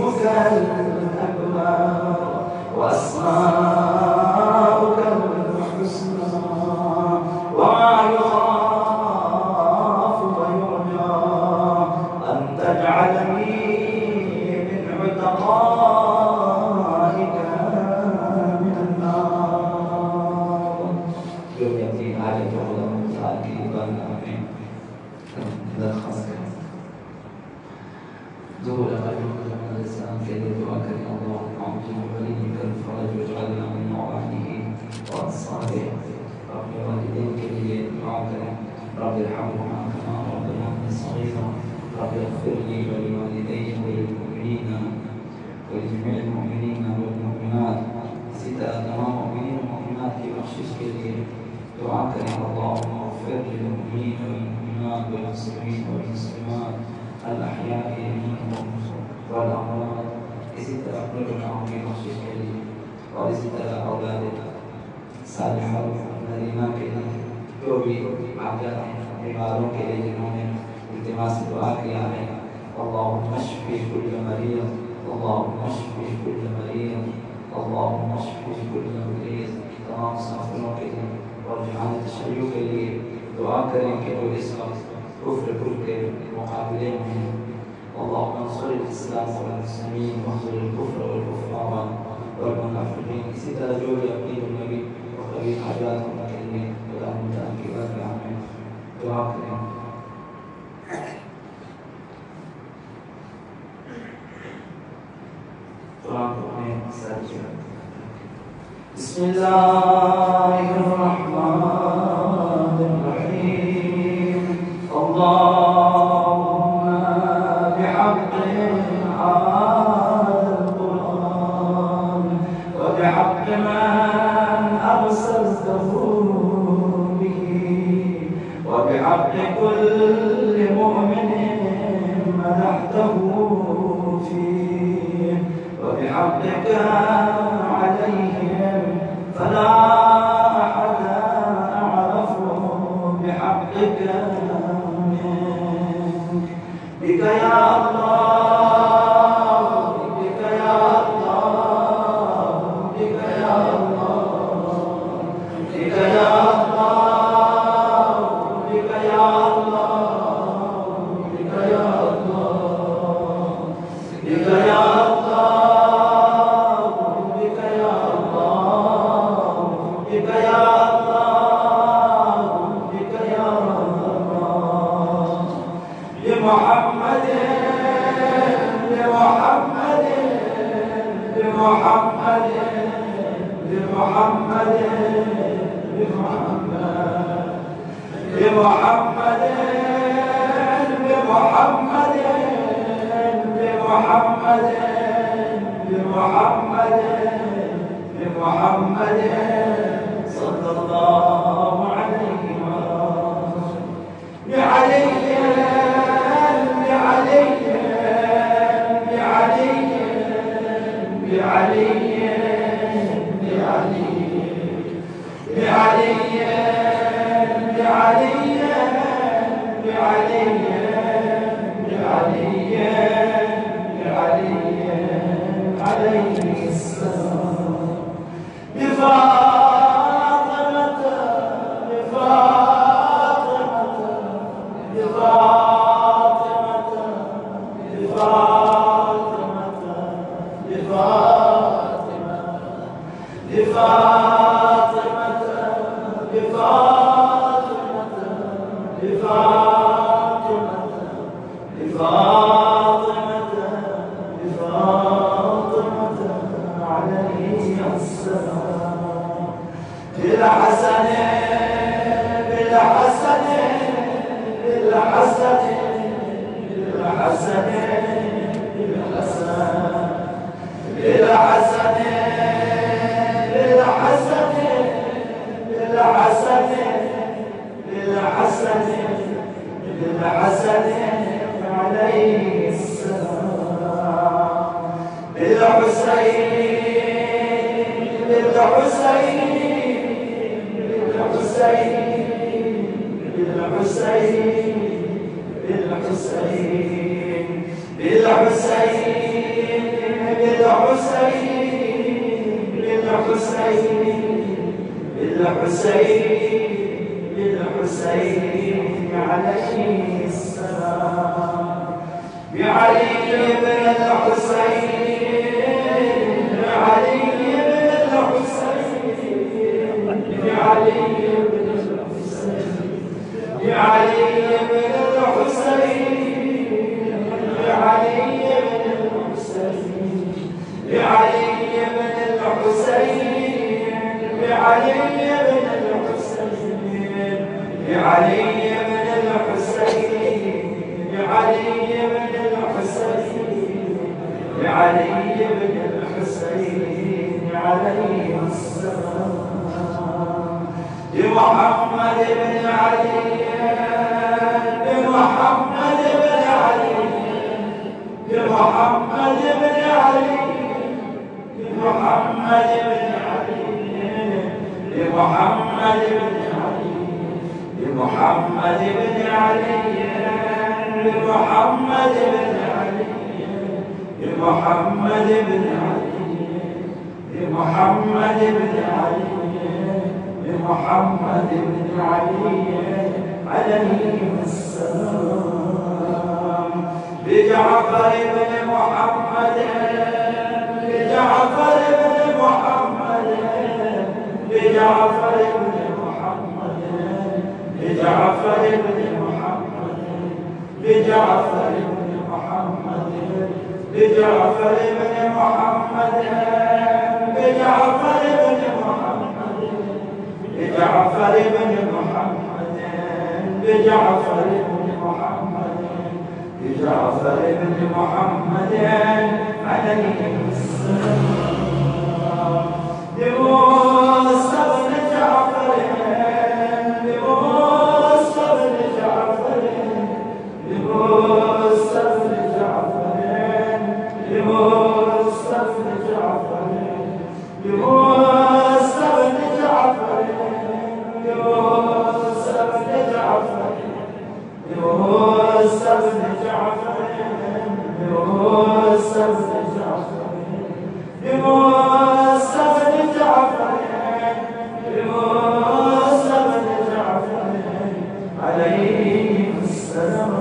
اسمك الأكبر وأسماؤك الحسنى وما يخاف ويرجى أن تجعلني من عتقائك من النار. برحمتك حاجة ولهم تعقيبا آمين. لا خاصة ظهور أيها الإسلام في دعاء الله عبد وليك الفرج واجعلنا من مواليه وأنصاره. رب والديك لي دعاك رب ارحمهما كما ربياني صغيرا. رب اغفر لي ولوالدي وللمؤمنين ولجميع المؤمنين والمؤمنات. ستة تمام مؤمنين ومؤمنات بخشيش لي دعاك يا اللهم اغفر للمؤمنين والمؤمنات والمسلمين والمسلمات الأحياء منهم والأموات. ستة أقربنا عظيم بخشيش لي ولستة أولادك صالحة الذين كنا يوبي عجلهم بمارون كلي جنون التماس دعاك يا علي. اللهم اشفي كل مريض اللهم اشفي كل مريض اللهم اشفي كل مريض. تمام سافرون كلي ورجعنا تشيو كلي دعاء كريم كلو اسمك كفر كل مقابلين منه. اللهم انصر الإسلام والمسلمين واخذل الكفر والكفار والمنافقين. ستة جول يقين النبي وقبيل حاجاتهم كلمين ولهم تأكيبات عامين. دعاء كريم. بسم الله الرحمن الرحيم. اللهم بحق هذا القرآن وبحق من أرسلته به وبحق كل مؤمن مدحته فيه وبحقك عليهم فلا أحد أعرف بحقك منك. بك يا الله بك يا الله بك يا الله بك يا الله بك يا الله بك يا الله بك يا محمد لمحمد لمحمد لمحمد لمحمد لمحمد لمحمد لمحمد لمحمد لمحمد صلى الله عليه وسلم. بعلي بعلي بعلي بعلي بعلي بعلي بعلي بعلي بعلي عليه السلام. بفاطمة بفاطمة بفاطمة بفاطمة بفاطمة بفاطمة بفاطمة بفاطمة بفاطمة بفاطمة عليه السلام. بالحسن بالحسن بالحسن بالحسن بالحسن بالحسن بالحسن بالحسن بالحسن بالحسن عليه السلام. بالحسين بالحسين بالحسين بالحسين بالحسين بالحسين بالحسين عليه السلام بعلي بن الحسين بعلي بن الحسين بعلي بن الحسين بعلي بن الحسين بعلي بن الحسين بعلي بن الحسين بعلي بن الحسين بعلي بن الحسين بعلي بن الحسين بعلي بن الحسين عليه السلام بمحمد بن علي بمحمد بن علي بمحمد بن علي بمحمد بن علي بمحمد بن علي بمحمد بن علي بمحمد بن علي بمحمد بن علي بمحمد بن علي بمحمد بن علي عليه السلام بجعفر بن محمد بجعفر بن محمد بجعفر بن محمد بجعفر بن محمد بجعفر بن محمد بجعفر بن محمد بجعفر بن محمد بجعفر بن محمد بجعفر بن محمد بجعفر بن محمد عليه السلام بموسى بن جعفر بموسى بن جعفر بموسى بن جعفر بموسى بن جعفر بموسى بن جعفر بموسى بن جعفر بموسى بن جعفر بموسى بن جعفر بموسى بن جعفر بموسى بن جعفر عليه السلام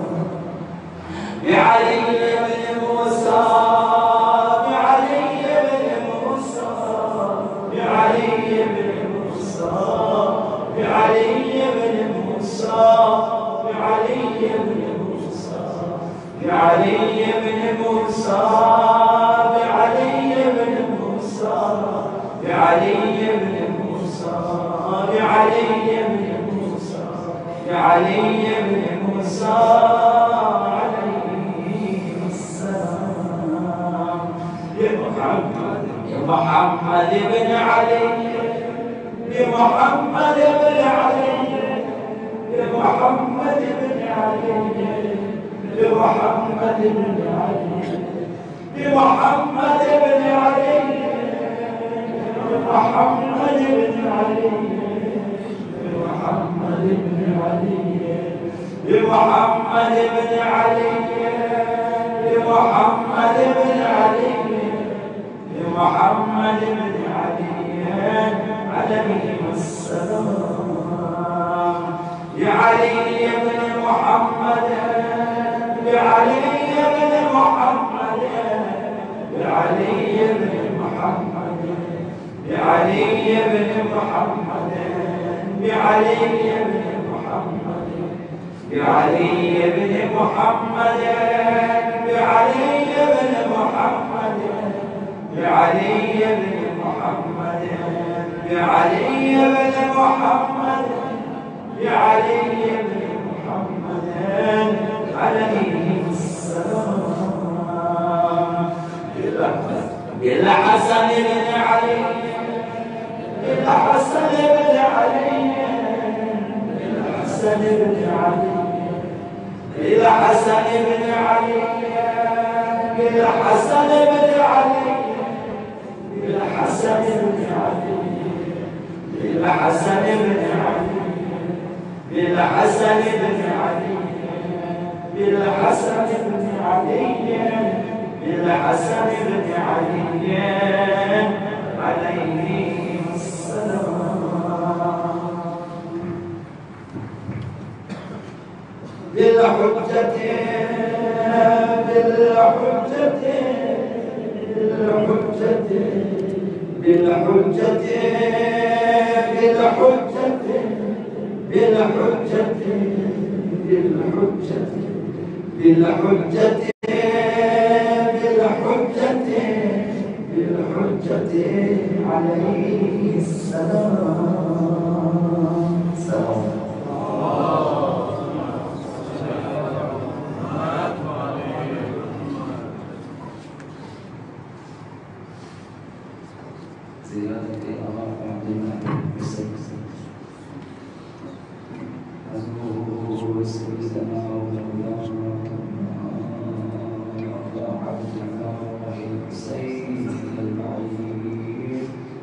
بعلي بن موسى بعلي بن موسى بعلي بن موسى بعلي بن موسى بعلي بن موسى بعلي بن موسى بعلي بن موسى بعلي بن موسى بعلي بن موسى بعلي بن موسى عليه السلام بمحمد بن علي بمحمد بن علي بمحمد بن علي بمحمد بن علي بمحمد بن علي بمحمد بن علي بمحمد بن علي بمحمد بن علي بمحمد بن علي بمحمد بن علي عليه السلام بعلي بن محمد بعلي بن محمد بعلي بن محمد بعلي بن محمد بعلي بن محمد بعلي بن محمد بعلي بن محمد بعلي بن محمد بعلي بن محمد بعلي بن محمد عليه السلام بالحسن بن علي بالحسن بن علي بالحسن بن علي بالحسن بن علي بالحسن بن علي بالحسن بن علي بالحسن بن علي بالحسن بن علي بالحسن بن علي الحسن بن علي عليه السلام. بالحجة بالحجة بالحجة بالحجة بالحجة بالحجة بالحجة بالحجة بالحجة بالحجة عليه السلام. سلام زيادة عبدنا بسلسل أزور سيدنا ومولانا عبد الله الحسين البعيد.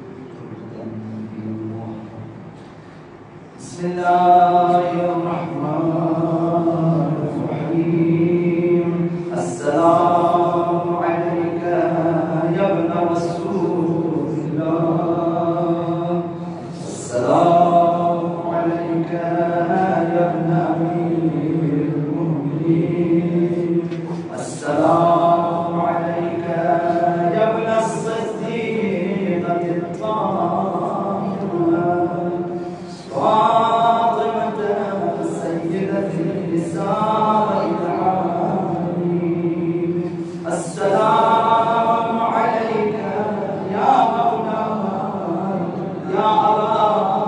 بسم الله الرحمن الرحيم. السلام عليك يا ابن رسول الله. السلام عليك يا ابن أمير المؤمنين. السلام عليك يا ابن الصديقة الطاهرة فاطمة سيدة نساء العالمين. السلام عليك يا مولاي يا أبا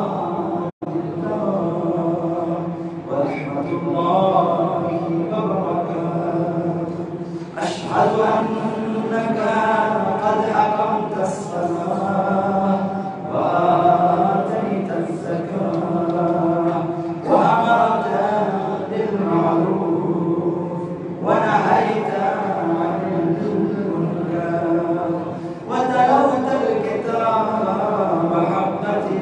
الله ورحمة الله وبركاته. أشهد أنك قد أقمت الصلاة وآتيت الزكاة وأمرت بالمعروف ونهيت عن المنكر وتلوت الكتاب حق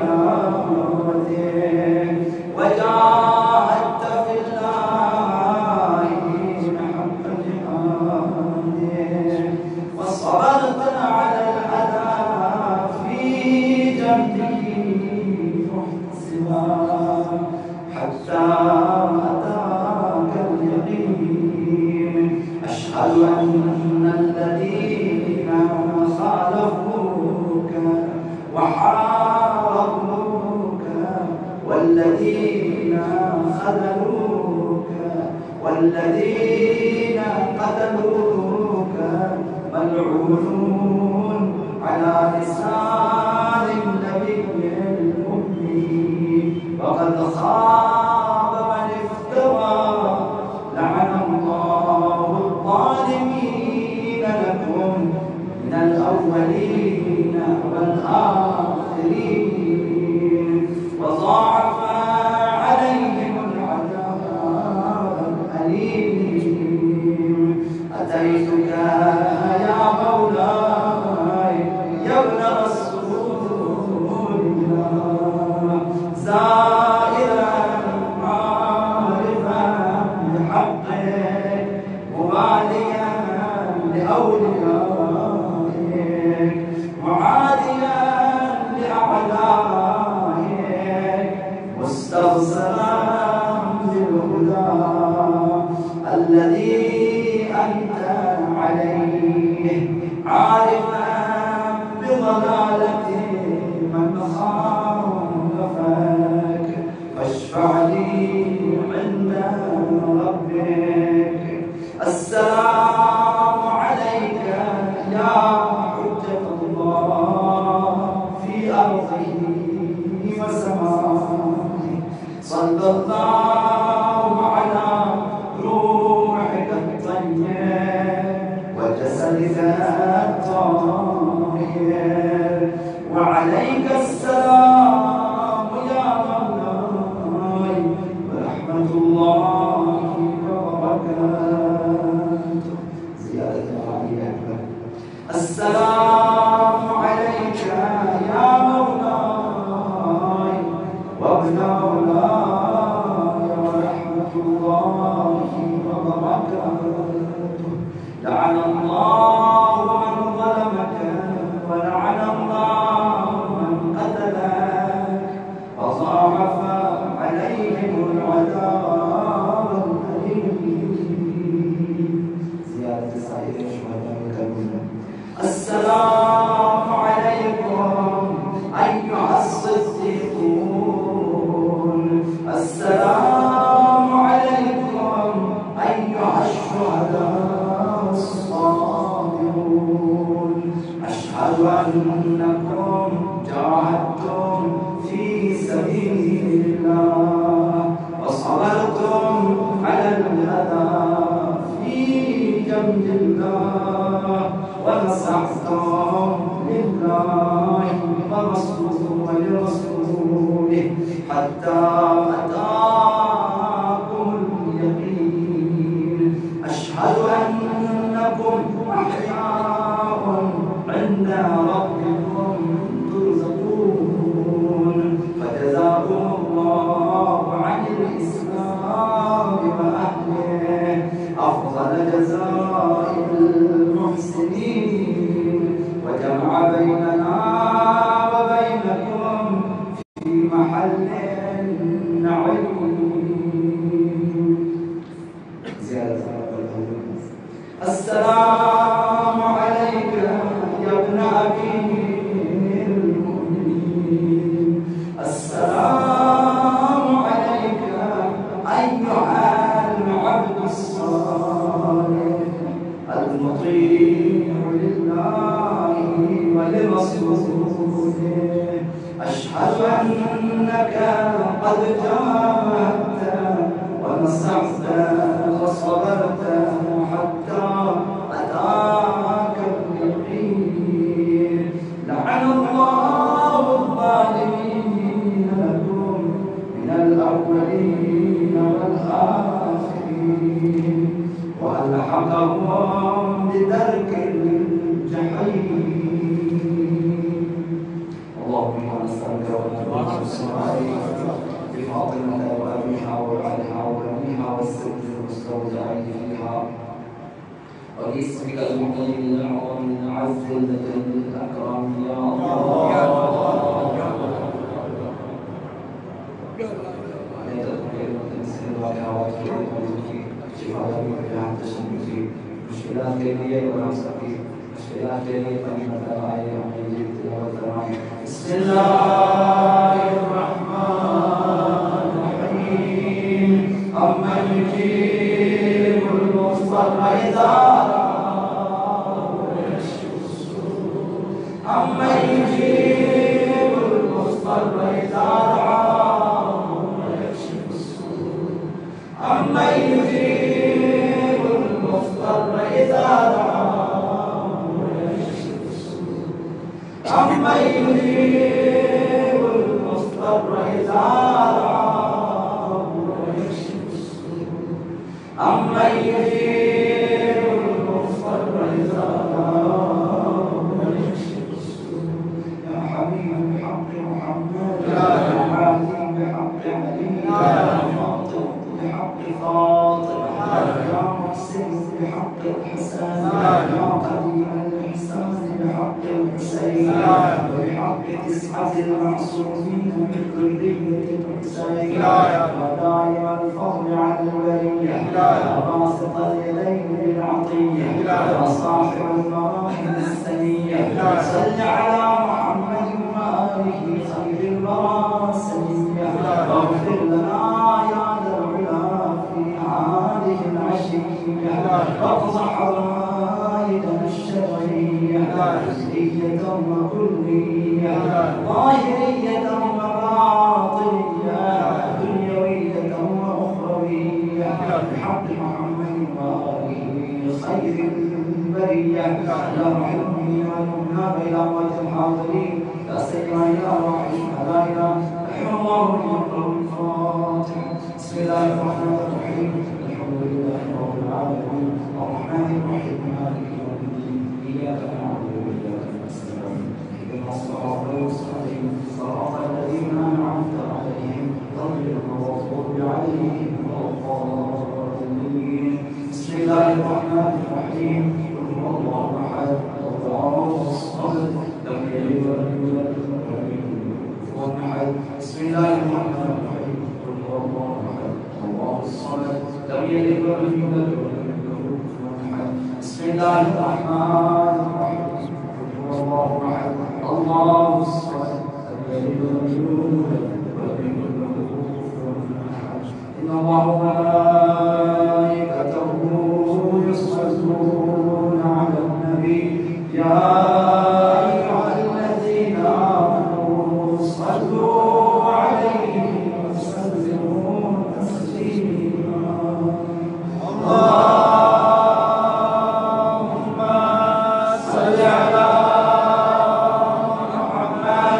تلاوته وجاهدت في الله حق جهاده وصبرت على الأذى في جنبه محتسبا حتى أتاك اليقين. أشهد أن الذين خالفوك وحاربوك والذين خذلوك والذين قتلوك ملعونون على لسان النبي الأمي وقد خاب من افترى. لعن الله الظالمين لكم من الأولين والآخرين وضاعف عليهم العذاب الأليم. أتيتك يا مولاي يا ابن رسول الله زائرا عارفا بحقك مباليا لأوليائك معاديا لأعدائك مستغسرا بالهدى الذي أنت عليه عارفا بضلالة من خالفك فاشفع لي عند ربك. السلام عليك يا حجة الله في أرضه وسمائه. صلى الله على روحك الطيب وجسدك الطاهر وعليك السلام يا مولاي ورحمة الله وبركاته. زيادة علي أكبر. السلام عليك يا مولاي وابن مولاي ورحمة الله وبركاته. لعن الله السلام عليكم أيها الصديقون، السلام عليكم أيها الشهداء الصابرون. أشهد أنكم جاهدتم في سبيل الله وصبرتم على الأذى في جنب الله ونصحتم لله ولرسوله حتى أتاكم اليقين. أشهد أنكم أحياء عند ربكم ترزقون. فجزاكم الله عن الإسلام وأهله أفضل جزاء المحسنين، وجمع بيننا وبينكم في محل نعيم. السلام عليك يا ابن أمير المؤمنين، السلام عليك أيها العبد الصالح المطيع لله ولرسوله. أشهد أنك قد جاهدت ونصحت وصبرت حتى أتاك اليقين. لعن الله الظالمين لكم من الأولين والآخرين وألحقهم بدرك الجحيم. اللهم إنا نسألك ونعوذ بك بفاطمة وأبيها وبعلها وبنيها والسر المستودعين فيها وباسمك المقيم الأعظم الأعز الأجل الأكرم يا الله. مشكلات كيفية ونفسكي مشكلات كيفية بسم الله الرحمن الرحيم. أمن يجيب المضطر إذا دعاه ويكشف السوء، أمن يجيب المضطر إذا دعاه ويكشف السوء، أمن يجيب المضطر إذا دعاه ويكشف السوء، أمن يجيب المضطر إذا دعاه ويكشف السوء، أمن يجيب المضطر إذا دعاه ويكشف السوء. يا حبيب بحق محمد، يا عالي بحق علي، يا فاطم بحق فاطمة، يا محسن بحق الحسن، يا قديم الإحسان بحق الحسين، وبحق تسعة المعصومين من ذرية الحسين، يا دائم الفضل على البرية، يا باسط اليدين بالعطية، يا صاحب المراحل السنية، صل على محمد وآله خير الورى سنية. واغفر لنا يا ذا العلا في هذه العشية، واقضح حوائجنا الشرعية جزئية وكلية ظاهرية وباطنية دنيوية وأخروية بحق محمد وآله خير البرية. يا رحمني والمؤمنين إلى وجه الحاضرين، يا سيدنا يا رحيم علينا رحم الله يقرأ الفاتحة. بسم الله الرحمن الرحيم. الحمد لله رب العالمين الرحمن الرحيم مالك يوم الدين إياك نعبد وإياك نستعين اهدنا الصراط المستقيم صراط الذين أنعمت عليهم غير المغضوب عليهم ولا الضالين. بسم الله الرحمن الرحيم. قل هو الله أحد الله الصمد لم يلد ولم يولد ولم يكن له كفوا أحد. بسم الله الرحمن الرحيم. قل هو الله أحد الله الصمد لم يلد ولم يولد ولم يكن له كفوا أحد. بسم الله الرحمن الرحيم. يا أيها الذين آمنوا صلوا عليه وسلموا تسليما. اللهم صل على محمد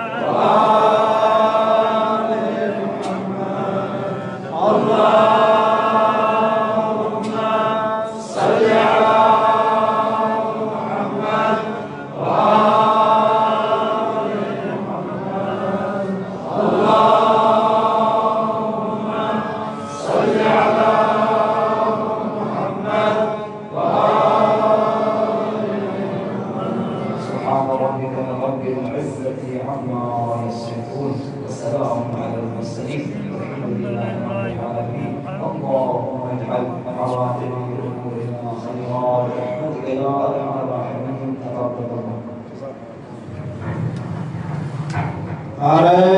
وآل محمد. اللهم صل على محمد وآل محمد. اللهم صل على محمد وآل محمد. سبحان ربك رب العزة عما يصفون وسلام على المرسلين والحمد لله رب العالمين. اللهم اجعل عواقب امورنا خيرا برحمتك يا ارحم الراحمين. تقبل الله.